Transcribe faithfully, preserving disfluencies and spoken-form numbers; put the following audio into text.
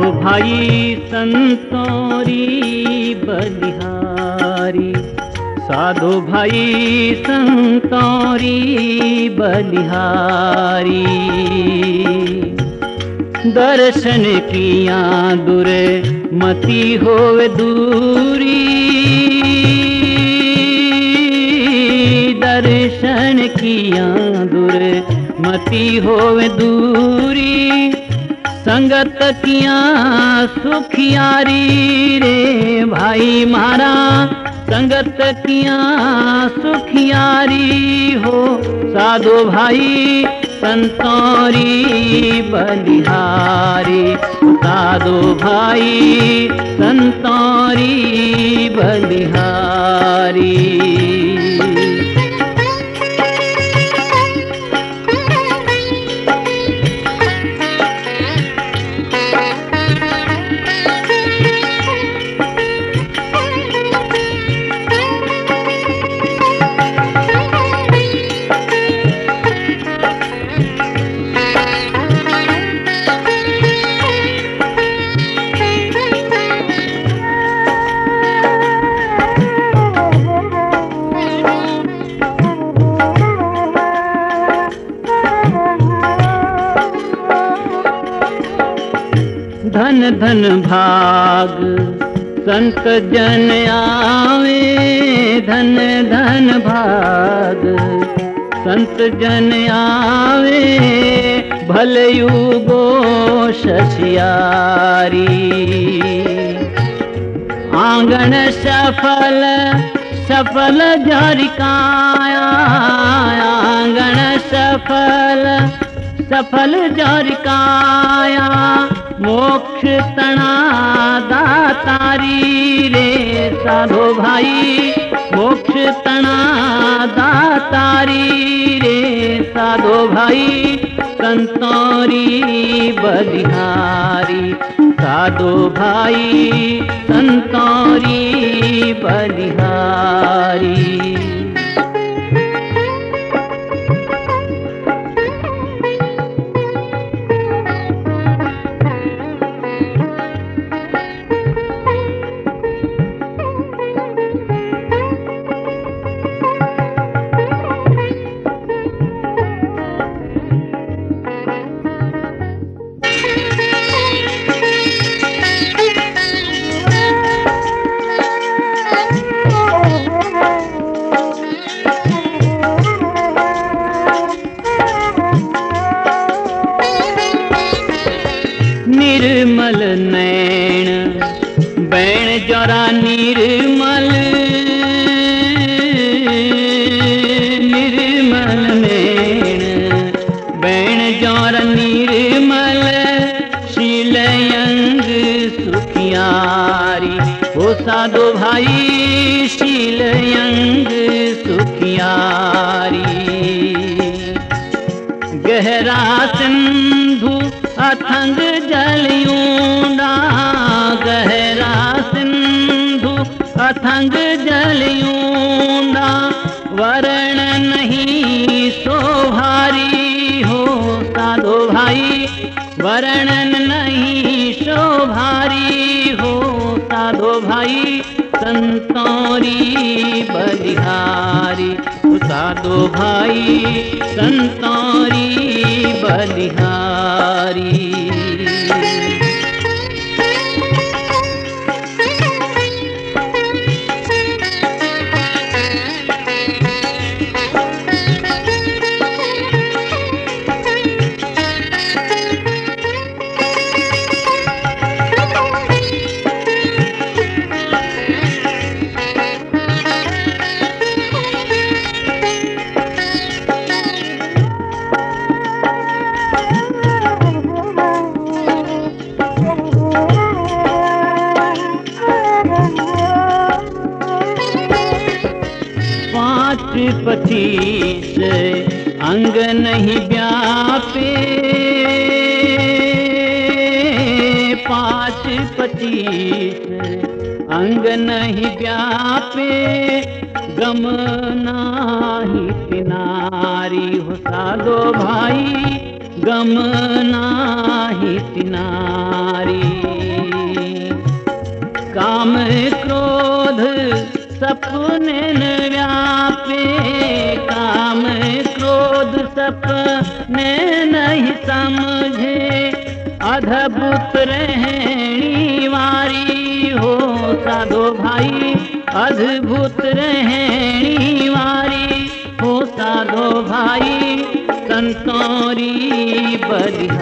भाई संतोरी बलिहारी, साधु भाई संतोरी बलिहारी। दर्शन किया दूर मती होवे दूरी, दर्शन किया दूर मती होवे दूरी। संगत किया सुखियारी रे भाई मारा, संगत किया सुखियारी हो। साधु भाई संतोरी बलिहारी, साधु भाई संतोरी बलिहारी। धन धन भाग संत जन आवे, धन धन भाग संत जन आवे। भलयुगो शशियारी, आंगन सफल सफल जारिकाया, आंगन सफल सफल जारिकाया। मोक्ष तना दातारी रे साधु भाई, मोक्ष तना दातारी रे साधु भाई संतोरी बलिहारी, साधु भाई संतोरी बलिहारी। निर्मल नैन बैण जरा निर्मल, निर्मल नैन बैण जरा निर्मल। शीलयंग सुखियारी ओ साधु भाई, शीलयंग सुखियारी। गहरा सिंधु अथंग जलयूंडा, गहरा सिंधु अथंग जलयूंडा। वरण नहीं शोभारी हो साधु भाई, वर्णन नहीं शोभारी हो साधु भाई संतोरी बलिहारी, साधु भाई संतोरी बलिहारी। पच्चीस अंग नहीं व्यापे, पाँच पच्चीस अंग नहीं व्यापे। गम नाही तिनारी हो साधो भाई, गम नाही तिनारी। काम क्रोध सपने न व्यापे, काम क्रोध सपने नहीं समझे, अद्भुत रहनी वारी हो साधो भाई, अद्भुत रहनी वारी हो साधो भाई, संतोरी बड़ी